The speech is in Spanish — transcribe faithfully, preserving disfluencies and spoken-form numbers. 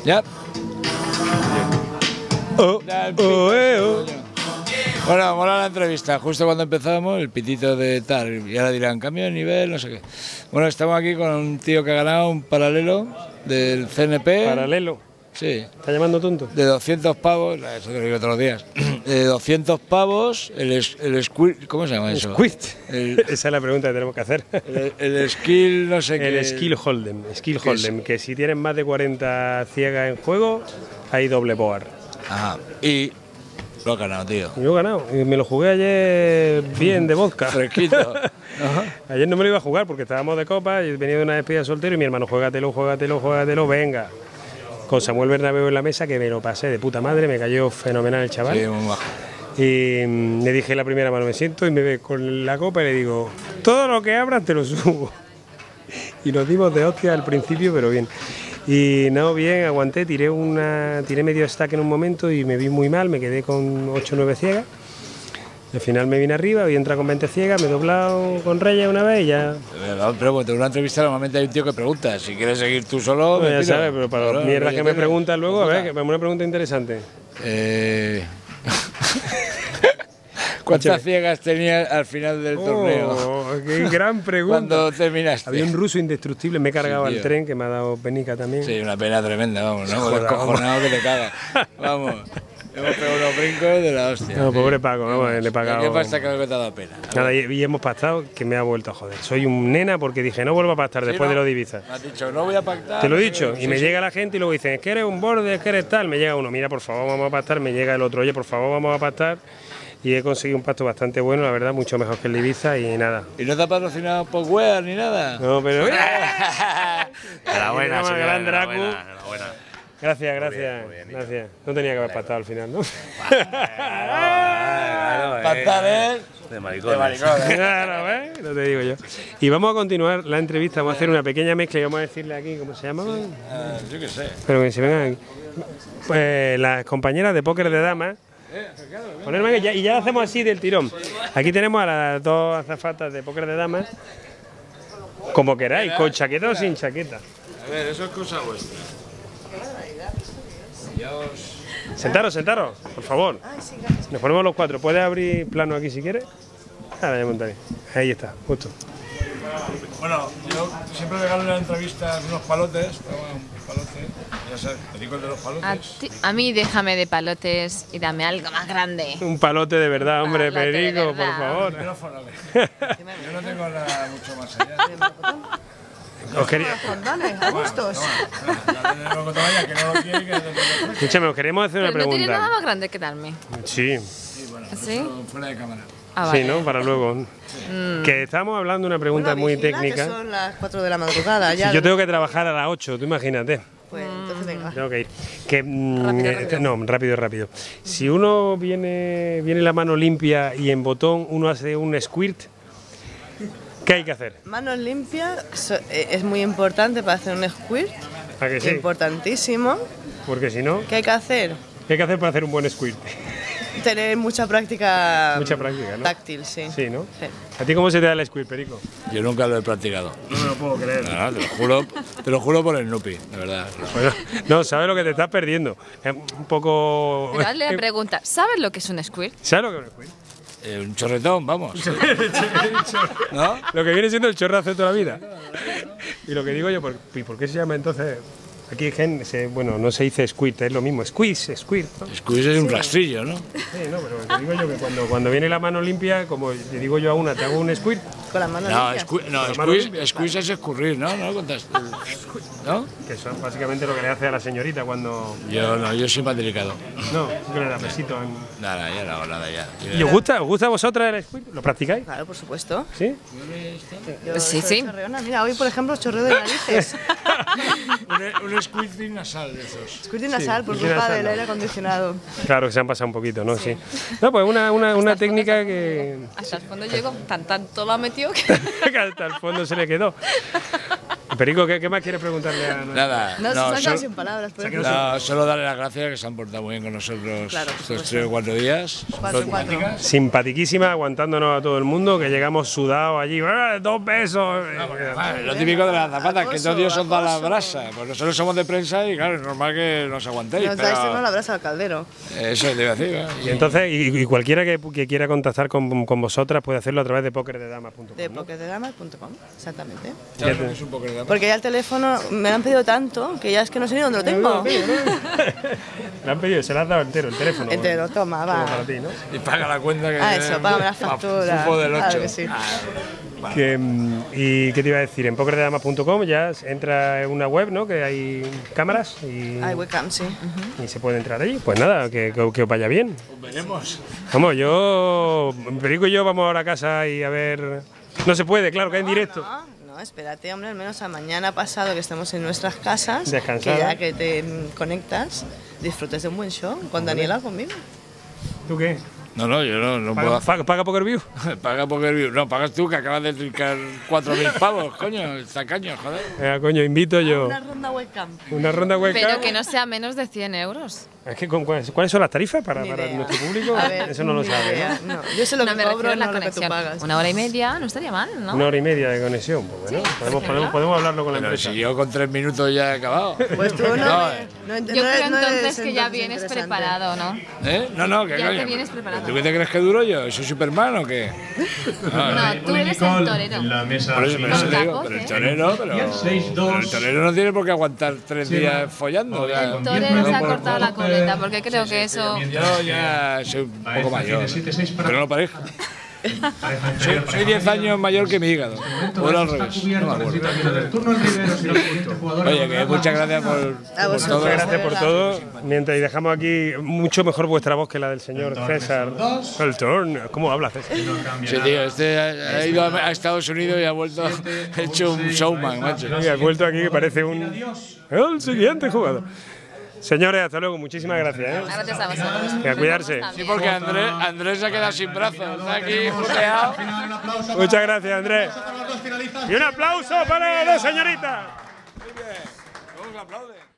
Ya. Oh, oh, eh, oh. Bueno, mola la entrevista. Justo cuando empezamos, el pitito de tal. Y ahora dirán, cambio de nivel, no sé qué. Bueno, estamos aquí con un tío que ha ganado un paralelo del C N P. Paralelo. Sí. ¿Está llamando tonto? De doscientos pavos, eso te lo digo todos los días. De doscientos pavos, el, es, el squirt, ¿cómo se llama eso? Squirt. El, Esa es la pregunta que tenemos que hacer. El, el skill, no sé qué. El skill hold'em. Skill ¿Qué hold'em, es? que si tienes más de cuarenta ciegas en juego, hay doble board. Ajá. Y lo he ganado, tío. Yo he ganado. Y me lo jugué ayer bien de vodka. Fresquito. Ajá. Ayer no me lo iba a jugar porque estábamos de copa y venía de una despedida soltero y mi hermano, juégatelo, juégatelo, juégatelo, venga. Con Samuel Bernabéu en la mesa, que me lo pasé de puta madre, me cayó fenomenal el chaval. Sí, muy bajo. Y mm, le dije la primera mano, me siento y me ve con la copa y le digo, todo lo que abras te lo subo. Y nos dimos de hostia al principio, pero bien. Y no, bien, aguanté, tiré una tiré medio stack en un momento y me vi muy mal, me quedé con ocho o nueve ciegas. Al final me vine arriba, hoy entra con veinte ciegas, me he doblado con Reyes una vez y ya... Pero bueno, en una entrevista normalmente hay un tío que pregunta, si quieres seguir tú solo... Bueno, ya me tiro. sabes, pero para Claro, las mierdas yo que me tengo- preguntan luego, a ver, Puta. que una pregunta interesante. Eh... ¿Cuántas ciegas tenías al final del torneo? Oh, qué gran pregunta. Cuando terminaste. Había un ruso indestructible, me he cargado Sí, al tío. tren, que me ha dado penica también. Sí, una pena tremenda, vamos, ¿no? Joder, Descojonado que te caga. Vamos. Hemos pegado unos brincos de la hostia. No, sí. pobre Paco, vamos, le he pagado. ¿Qué pasa que me ha dado pena? Nada, y, y hemos pactado que me ha vuelto a joder. Soy un nena porque dije, no vuelvo a pactar Sí, después ¿no? de lo de Ibiza. Me has dicho, no voy a pactar. Te lo he no sé dicho, qué. y Sí, me sí. llega la gente y luego dicen, es que eres un borde, es que eres tal. Me llega uno, mira, por favor, vamos a pactar. Me llega el otro, oye, por favor, vamos a pactar. Y he conseguido un pacto bastante bueno, la verdad, mucho mejor que el de Ibiza y nada. ¿Y no te ha patrocinado Pogwear ni nada? No, pero... Enhorabuena, Más señor, gran Dracu. enhorabuena, enhorabuena. Gracias, gracias. bien, muy bien, niño. gracias. No tenía que haber pactado al final, ¿no? Pactar es... De maricones. De maricones. Claro, ¿ves? No te digo yo. Y vamos a continuar la entrevista, vamos a hacer una pequeña mezcla y vamos a decirle aquí, ¿cómo se llama? Ah, yo qué sé. Pero que se vengan aquí. Pues las compañeras de póker de damas. Ponerme aquí, ya- y ya lo hacemos así del tirón. Aquí tenemos a las dos azafatas de póker de damas. Como queráis, con chaqueta o sin chaqueta. A ver, eso es cosa vuestra. Ya os... Sentaros, sentaros, por favor. Nos ponemos los cuatro. ¿Puedes abrir plano aquí si quieres? Ahora ya montaré. Ahí está, justo. Bueno, yo siempre regalo en la entrevista unos palotes. Toma un palote. Ya sabes, te digo el de los A, palotes. ti- a mí déjame de palotes y dame algo más grande. Un palote de verdad, hombre, Palote de Perico, por verdad. favor. Micrófono, que- Yo no tengo nada mucho más allá. Os quería- Condones, a gustos. Ya tenemos que tomar ya, que no lo quiere, que no lo quiere. Escúchame, os queremos hacer una Pero no tiene nada pregunta. más grande que darme. Sí, Sí, bueno, ¿Sí? eso fuera de cámara. Ah, sí, vale. ¿no? Para luego. Que estamos hablando de una pregunta muy Vigila, que técnica. son las cuatro de la madrugada. Ya Si yo tengo que trabajar a las ocho, tú imagínate. Pues entonces venga. Tengo que ir. Que, mm, Rápido, eh, rápido. No, rápido, rápido. Si uno viene, viene la mano limpia y en botón uno hace un squirt, ¿qué hay que hacer? Manos limpias so- eh, es muy importante para hacer un squirt. ¿A que sí? Importantísimo. Porque si no, ¿Qué hay que hacer? ¿qué hay que hacer para hacer un buen squirt? Tener mucha práctica. Mucha práctica, ¿no? Táctil, sí. Sí, ¿no? Sí. ¿A ti cómo se te da el squirt, Perico? Yo nunca lo he practicado. No me lo puedo creer. No, no, te lo juro, te lo juro por el Nupi, de verdad. Bueno, no, sabes lo que te estás perdiendo. Es un poco... Pero hazle la pregunta, ¿sabes lo que es un squirt? ¿Sabes lo que es un squirt? Eh, un chorretón, vamos. ¿No? Lo que viene siendo el chorrazo de toda la vida. Y lo que digo yo, ¿por, ¿y por qué se llama entonces? Aquí gen, se, bueno, no se dice squirt, es lo mismo, squeeze, squirt, ¿no? Squeeze es un rastrillo, ¿no? Sí, no, pero te digo yo que cuando, cuando viene la mano limpia, como le digo yo a una, te hago un squirt, Con las manos No, limpias. sque- no Con la mano squeeze, limpia. squeeze es escurrir, ¿no? ¿No contaste? ¿No? que eso es básicamente lo que le hace a la señorita cuando... Yo no, yo soy más delicado. No, que le da besito. En... Nada, ya no hago nada ya. Yo- ¿Y os gusta, os gusta a vosotras el squirt? ¿Lo practicáis? Claro, por supuesto. ¿Sí? Yo Sí, soy sí. chorreona. Mira, hoy por ejemplo chorreo de narices. un, un squeeze nasal de esos. Squirting nasal por squirting culpa nasal, del no. aire acondicionado. Claro, que se han pasado un poquito, ¿no? Sí. No, pues una, una, una técnica que... Hasta el fondo llegó, tan tanto lo ha metido que... que hasta el fondo se le quedó. Perico, ¿qué, qué más quieres preguntarle a nosotros? Nada, No, no, se ha quedado solo, sin palabras. Por eso. no, solo darle las gracias que se han portado muy bien con nosotros Claro, por estos supuesto. tres o cuatro días. Cuatro, Son cuatro. simpáticas. Simpatiquísima, aguantándonos a todo el mundo, que llegamos sudados allí, ¡ah, dos besos! Vale, lo típico de las zapatas, que estos días os da la Acoso. brasa. Pues nosotros somos de prensa y claro, es normal que nos aguantéis. Nos dais pero una brasa al caldero. eso te iba a decir. ¿eh? Y entonces, y, y cualquiera que, que quiera contactar con, con vosotras puede hacerlo a través de poker de damas punto com, De ¿no? pokerdedamas punto com, exactamente. ¿Sabes lo que es un poco de dama? Porque ya el teléfono me lo han pedido tanto que ya es que no sé ni dónde lo tengo. Le han pedido, se le has dado entero el teléfono. Entero, toma, Como va. para ti, ¿no? Y paga la cuenta que Ah, eso, págame la pa- factura. Fufo del ocho. Claro que sí. Que, mm, ¿Y qué te iba a decir? En poker de damas punto com ya entra en una web, ¿no? Que hay cámaras y, Hay webcam, sí. y se puede entrar allí. Pues nada, que, que, que os vaya bien. Veremos. Vamos, yo, Perico y yo vamos ahora a casa y a ver... No se puede, claro, que es en directo. No, no, espérate, hombre, al menos a mañana pasado que estemos en nuestras casas, Descansada. que ya que te mm, conectas, disfrutes de un buen show con Daniela o conmigo. ¿Tú qué? No, no, yo no, no puedo ¿Paga, hacer. paga, paga Poker View? Paga Poker View. No, pagas tú que acabas de trincar cuatro mil pavos, coño, tacaño, joder. Venga, coño, invito yo. Una ronda webcam. Una ronda webcam. Pero que no sea menos de cien euros. Es que, ¿con ¿cuáles, ¿cuáles son las tarifas para, Ni para idea. nuestro público? A ver, Eso no lo ni sabe, idea. ¿no? No, yo sé lo No, que me refiero cobro, a la no lo que tú conexión. pagas. Una hora y media no estaría mal, ¿no? Una hora y media de conexión, pues bueno, podemos, podemos, podemos hablarlo con la Pero empresa. si yo con tres minutos ya he acabado. Pues tú no, No, me- eh. no, ent- Yo no creo eres- no eres entonces que ya entonces vienes interesante. preparado, ¿no? ¿Eh? No, no, que Ya coño. te vienes preparado. ¿Tú qué te crees que duro yo? ¿Soy Superman o qué? No, tú eres el torero. En la mesa Por eso, pero, eso Con te digo, capos, pero el ¿eh? torero, pero, Y el seis dos. pero el torero no tiene por qué aguantar tres días follando. ya. El torero se ha No, cortado la coleta, porque creo que eso... Yo ya soy un poco mayor, pero no lo parezco. Soy, soy diez años mayor que mi hígado. O era al revés, no me acuerdo. Oye, que muchas gracias por, A por vosotros. todo. Muchas gracias por todo. Mientras y dejamos aquí mucho mejor vuestra voz que la del señor César. El turn. ¿Cómo habla César? Sí, tío, este ha, ha ido a, a Estados Unidos y ha vuelto hecho un showman, macho. Y ha vuelto aquí que parece un... El siguiente jugador. Señores, hasta luego. Muchísimas gracias. ¿eh? Gracias a vosotros. Y a cuidarse. Sí, porque Andrés, Andrés se ha quedado sin brazos, está aquí juteado. Muchas gracias, Andrés. Y un aplauso para la señorita. ¿Cómo se aplaude?